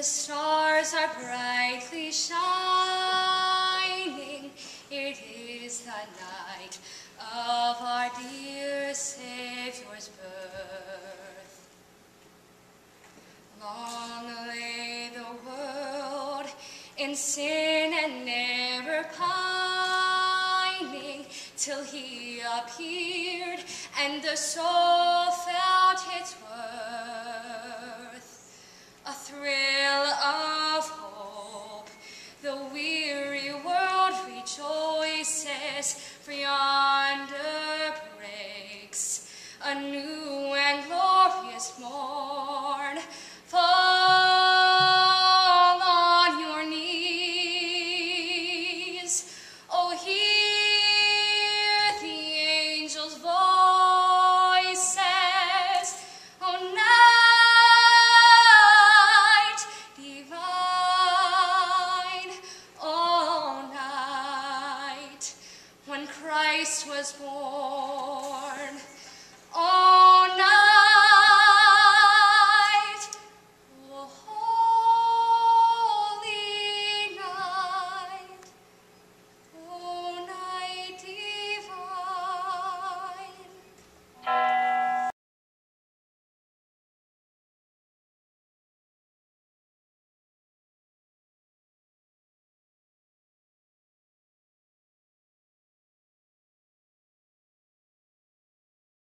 The stars are brightly shining. It is the night of our dear Savior's birth. Long lay the world in sin and error pining, till he appeared and the soul fell